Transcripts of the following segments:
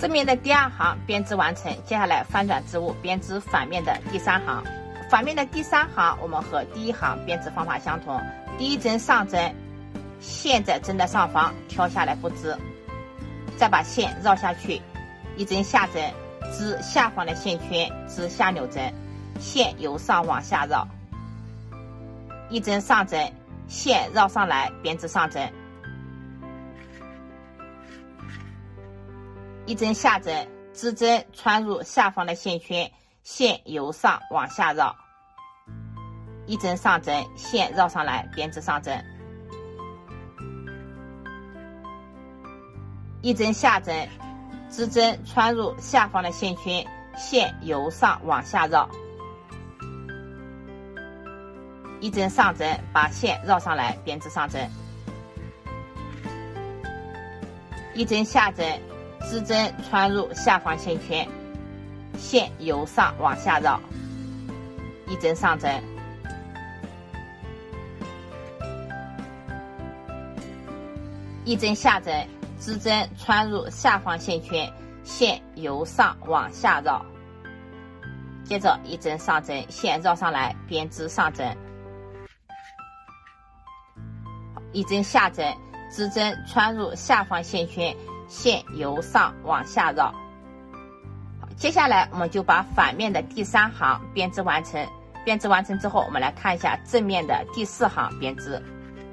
正面的第2行编织完成，接下来翻转织物编织反面的第3行。反面的第3行我们和第1行编织方法相同，第1针上针，线在针的上方挑下来不织，再把线绕下去，1针下针，织下方的线圈，织下扭针，线由上往下绕，1针上针，线绕上来编织上针，1针下针，织针穿入下方的线圈，线由上往下绕，1针上针，线绕上来编织上针，1针下针，织针穿入下方的线圈，线由上往下绕，1针上针，把线绕上来编织上针，1针下针，织针穿入下方线圈，线由上往下绕，1针上针，1针下针，织针穿入下方线圈，线由上往下绕，接着1针上针，线绕上来编织上针，1针下针，织针穿入下方线圈，线由上往下绕。接下来我们就把反面的第3行编织完成，编织完成之后，我们来看一下正面的第4行编织。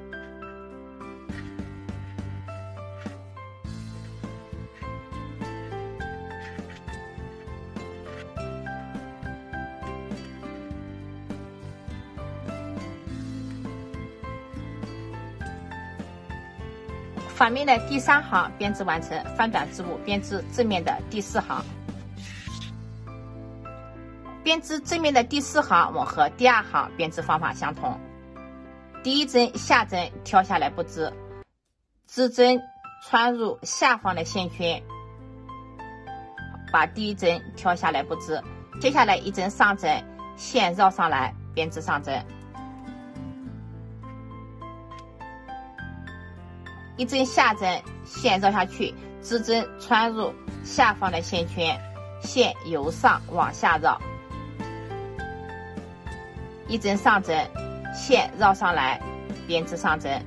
反面的第3行编织完成，翻转织物编织正面的第4行。编织正面的第4行，我们和第2行编织方法相同。第1针下针挑下来不织，织针穿入下方的线圈，把第1针挑下来不织，接下来1针上针，线绕上来编织上针，1针下针，线绕下去，织针穿入下方的线圈，线由上往下绕，1针上针，线绕上来编织上针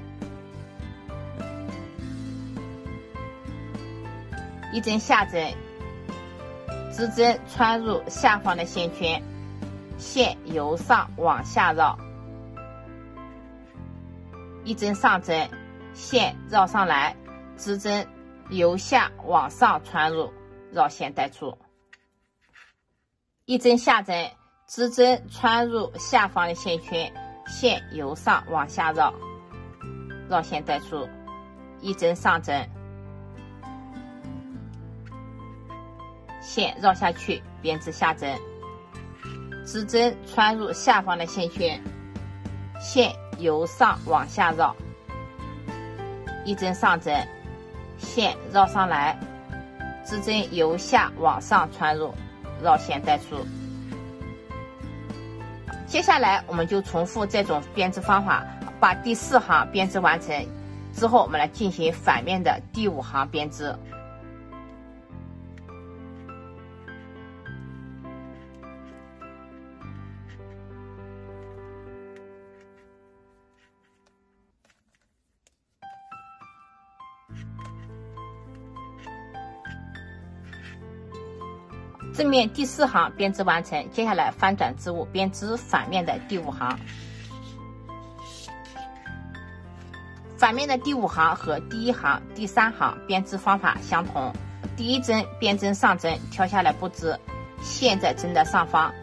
，1针下针，织针穿入下方的线圈，线由上往下绕，1针上针，线绕上来，织针由下往上穿入，绕线带出，1针下针，织针穿入下方的线圈，线由上往下绕，绕线带出，1针上针，线绕下去编织下针，织针穿入下方的线圈，线由上往下绕，1针上针，线绕上来，织针由下往上穿入，绕线带出。接下来我们就重复这种编织方法，把第4行编织完成之后，我们来进行反面的第5行编织。正面第4行编织完成，接下来翻转织物编织反面的第5行。反面的第5行和第1行、第3行编织方法相同。第1针编针上针，挑下来不织，线在针的上方。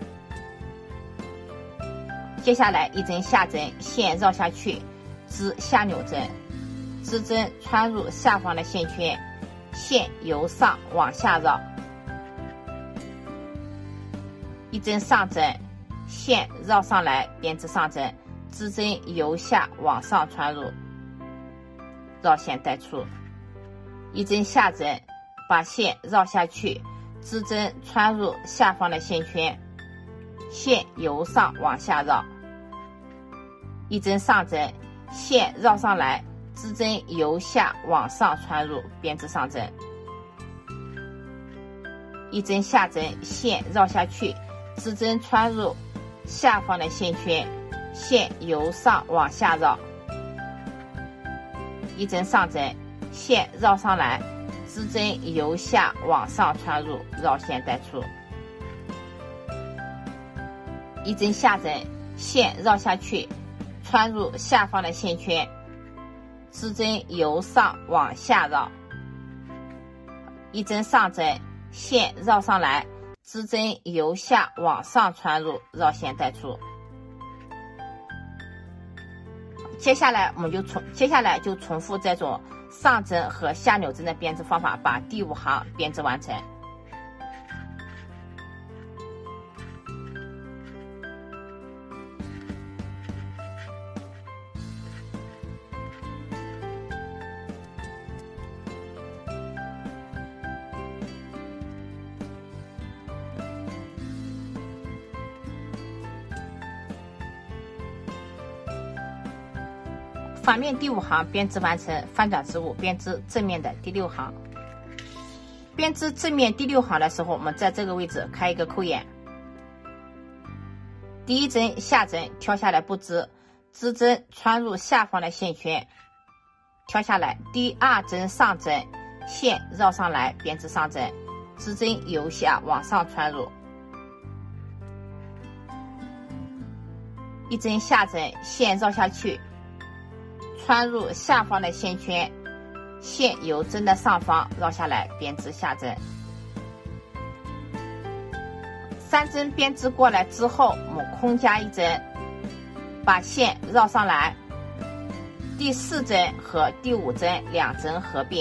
接下来1针下针，线绕下去，织下扭针，织针穿入下方的线圈，线由上往下绕。1针上针，线绕上来编织上针，织针由下往上穿入，绕线带出。1针下针，把线绕下去，织针穿入下方的线圈，线由上往下绕。1针上针，线绕上来，织针由下往上穿入编织上针。 一针下针，线绕下去，支针穿入下方的线圈，线由上往下绕，一针上针，线绕上来，支针由下往上穿入，绕线带出，一针下针，线绕下去，穿入下方的线圈，支针由上往下绕，一针上针，线绕上来，支针由下往上穿入，绕线带出。接下来就重复这种上针和下扭针的编织方法，把第5行编织完成。反面第5行编织完成，翻转织物编织正面的第6行。编织正面第6行的时候，我们在这个位置开一个扣眼，第一针下针挑下来不织，支针穿入下方的线圈，挑下来，第2针上针，线绕上来编织上针，支针由下往上穿入，一针下针，线绕下去，穿入下方的线圈，线由针的上方绕下来编织下针。3针编织过来之后，我们空加1针，把线绕上来，第4针和第5针2针合并，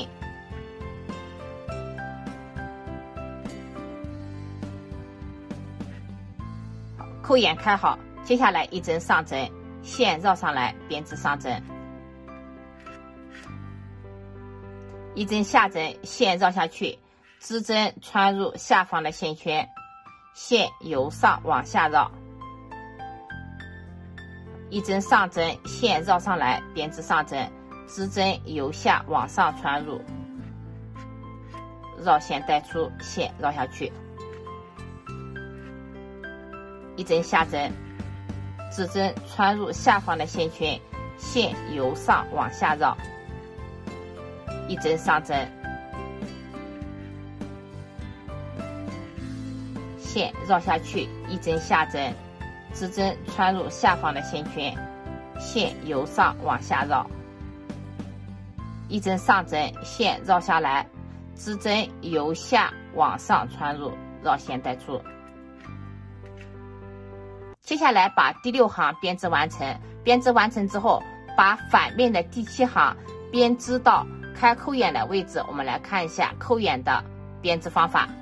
扣眼开好。接下来1针上针，线绕上来编织上针，一针下针，线绕下去，支针穿入下方的线圈，线由上往下绕，一针上针，线绕上来编织上针，支针由下往上穿入，绕线带出，线绕下去，一针下针，支针穿入下方的线圈，线由上往下绕，一针上针，线绕下去，一针下针，支针穿入下方的线圈，线由上往下绕，一针上针，线绕下来，支针由下往上穿入，绕线带出。接下来把第6行编织完成，编织完成之后，把反面的第7行编织到开扣眼的位置。我们来看一下扣眼的编织方法。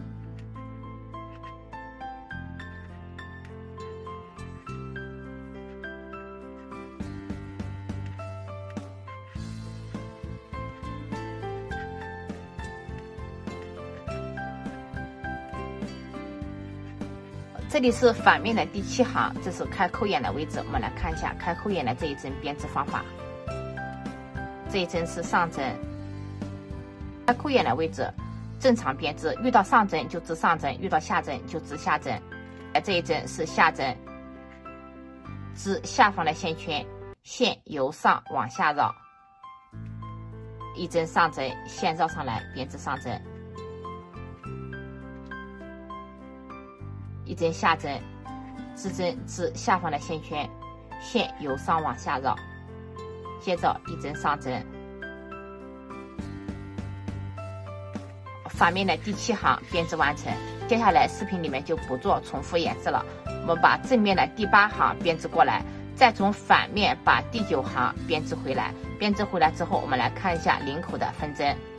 这里是反面的第7行，这是开扣眼的位置。我们来看一下开扣眼的这一针编织方法。这一针是上针，开扣眼的位置正常编织，遇到上针就织上针，遇到下针就织下针。这一针是下针，织下方的线圈，线由上往下绕，一针上针，线绕上来编织上针，一针下针，支针织下方的线圈，线由上往下绕，接着一针上针。反面的第7行编织完成。接下来视频里面就不做重复演示了，我们把正面的第8行编织过来，再从反面把第9行编织回来。编织回来之后，我们来看一下领口的分针。